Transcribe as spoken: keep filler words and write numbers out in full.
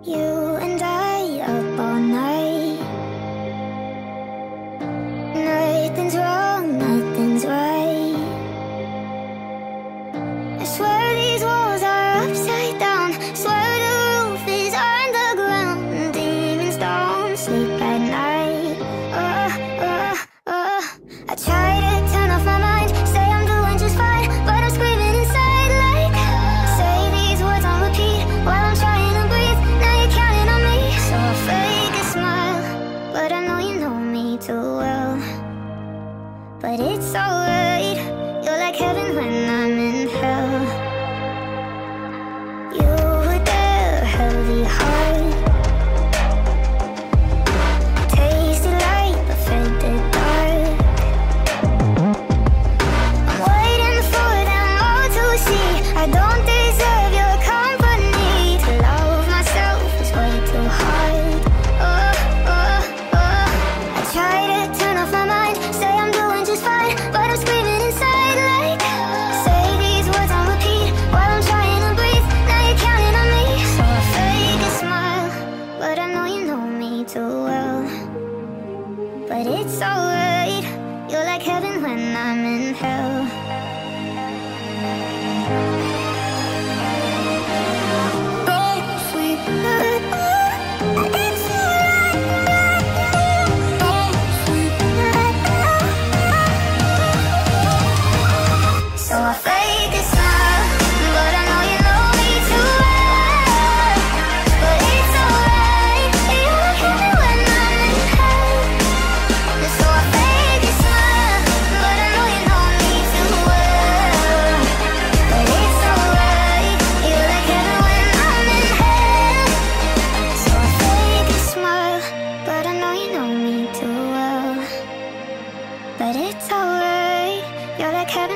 You and I up all night. Nothing's wrong, nothing's right. I swear these walls are upside down. Swear the roof is underground. Demons don't sleep at night. Uh, uh, uh. I try to turn off my mind, say I'm doing just fine, but I'm screaming inside like, say these words on repeat while I'm trying to breathe. Now you're counting on me, so I fake a smile, but I know you know me too well. But it's alright, you're like heaven when I'm in hell. You were there, heavy heart, tasted light but fed the dark. I'm waiting for them all to see I don't deserve your company. To love myself is way too hard. Oh, oh, oh. I try to turn off my mind, say I'm doing just fine, but I'm screaming inside like, say these words on repeat while I'm trying to breathe. Now you're counting on me, so I fake a smile, but I know you know me too well. But it's alright, you're like heaven when I'm in hell. Don't sleep. It's alright. Don't sleep. So I fake a smile, but I know you know me too well. But it's alright, you're like heaven when I'm in hell. So I fake a smile, but I know you know me too well. But it's alright, you're like heaven when I'm in hell. So I fake a smile, but I know you know me too well. But it's alright, you're like heaven